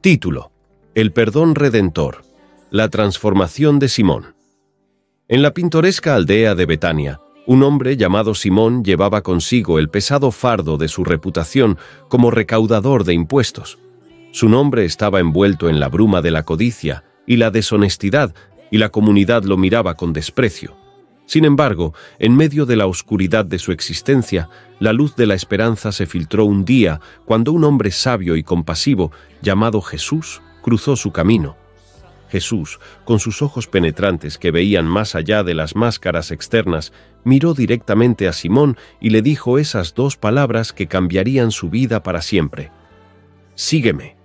Título: El perdón redentor. La transformación de Simón. En la pintoresca aldea de Betania, un hombre llamado Simón llevaba consigo el pesado fardo de su reputación como recaudador de impuestos. Su nombre estaba envuelto en la bruma de la codicia y la deshonestidad, y la comunidad lo miraba con desprecio. Sin embargo, en medio de la oscuridad de su existencia, la luz de la esperanza se filtró un día cuando un hombre sabio y compasivo, llamado Jesús, cruzó su camino. Jesús, con sus ojos penetrantes que veían más allá de las máscaras externas, miró directamente a Simón y le dijo esas dos palabras que cambiarían su vida para siempre: «Sígueme».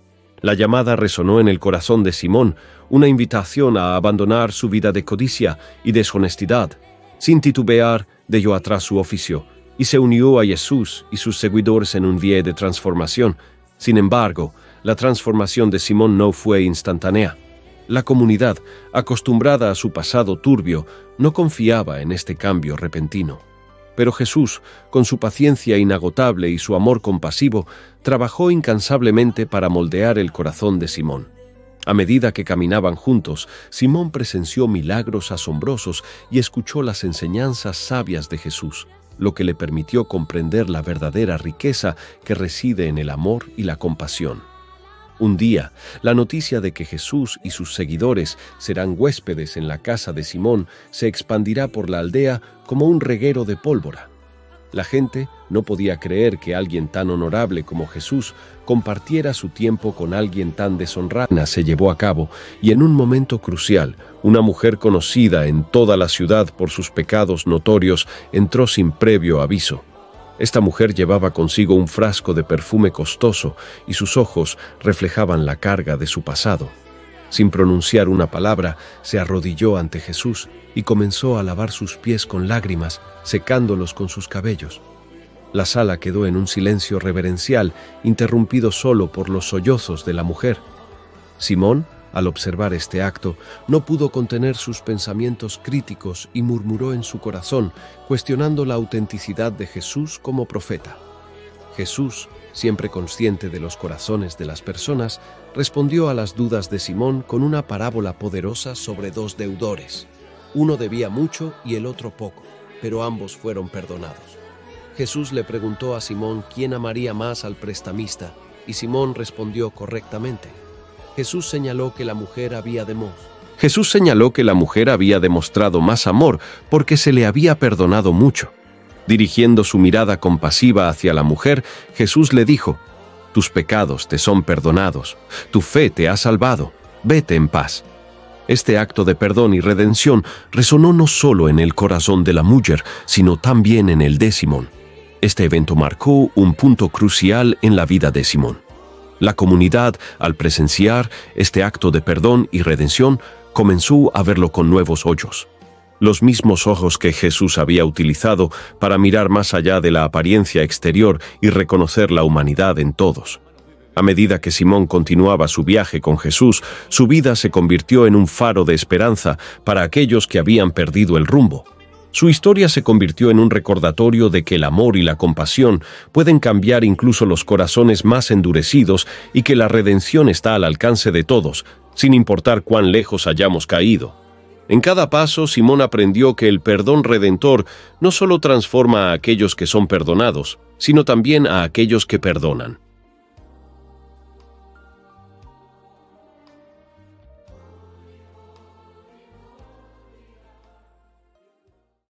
La llamada resonó en el corazón de Simón, una invitación a abandonar su vida de codicia y deshonestidad. Sin titubear, dejó atrás su oficio y se unió a Jesús y sus seguidores en un viaje de transformación. Sin embargo, la transformación de Simón no fue instantánea. La comunidad, acostumbrada a su pasado turbio, no confiaba en este cambio repentino. Pero Jesús, con su paciencia inagotable y su amor compasivo, trabajó incansablemente para moldear el corazón de Simón. A medida que caminaban juntos, Simón presenció milagros asombrosos y escuchó las enseñanzas sabias de Jesús, lo que le permitió comprender la verdadera riqueza que reside en el amor y la compasión. Un día, la noticia de que Jesús y sus seguidores serán huéspedes en la casa de Simón se expandirá por la aldea como un reguero de pólvora. La gente no podía creer que alguien tan honorable como Jesús compartiera su tiempo con alguien tan deshonrado. Se llevó a cabo, y en un momento crucial, una mujer conocida en toda la ciudad por sus pecados notorios entró sin previo aviso. Esta mujer llevaba consigo un frasco de perfume costoso y sus ojos reflejaban la carga de su pasado. Sin pronunciar una palabra, se arrodilló ante Jesús y comenzó a lavar sus pies con lágrimas, secándolos con sus cabellos. La sala quedó en un silencio reverencial, interrumpido solo por los sollozos de la mujer. Simón, al observar este acto, no pudo contener sus pensamientos críticos y murmuró en su corazón, cuestionando la autenticidad de Jesús como profeta. Jesús, siempre consciente de los corazones de las personas, respondió a las dudas de Simón con una parábola poderosa sobre dos deudores. Uno debía mucho y el otro poco, pero ambos fueron perdonados. Jesús le preguntó a Simón quién amaría más al prestamista, y Simón respondió correctamente. Jesús señaló que la mujer había demostrado más amor porque se le había perdonado mucho. Dirigiendo su mirada compasiva hacia la mujer, Jesús le dijo: «Tus pecados te son perdonados, tu fe te ha salvado, vete en paz». Este acto de perdón y redención resonó no solo en el corazón de la mujer, sino también en el de Simón. Este evento marcó un punto crucial en la vida de Simón. La comunidad, al presenciar este acto de perdón y redención, comenzó a verlo con nuevos ojos. Los mismos ojos que Jesús había utilizado para mirar más allá de la apariencia exterior y reconocer la humanidad en todos. A medida que Simón continuaba su viaje con Jesús, su vida se convirtió en un faro de esperanza para aquellos que habían perdido el rumbo. Su historia se convirtió en un recordatorio de que el amor y la compasión pueden cambiar incluso los corazones más endurecidos y que la redención está al alcance de todos, sin importar cuán lejos hayamos caído. En cada paso, Simón aprendió que el perdón redentor no solo transforma a aquellos que son perdonados, sino también a aquellos que perdonan.